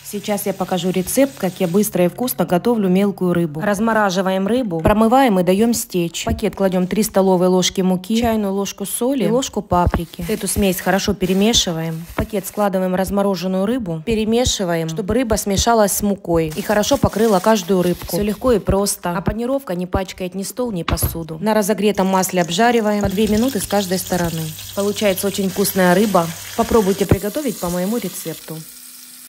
Сейчас я покажу рецепт, как я быстро и вкусно готовлю мелкую рыбу. Размораживаем рыбу, промываем и даем стечь. В пакет кладем 3 столовые ложки муки, чайную ложку соли и ложку паприки. Эту смесь хорошо перемешиваем. В пакет складываем размороженную рыбу, перемешиваем, чтобы рыба смешалась с мукой и хорошо покрыла каждую рыбку. Все легко и просто, а панировка не пачкает ни стол, ни посуду. На разогретом масле обжариваем по 2 минуты с каждой стороны. Получается очень вкусная рыба. Попробуйте приготовить по моему рецепту.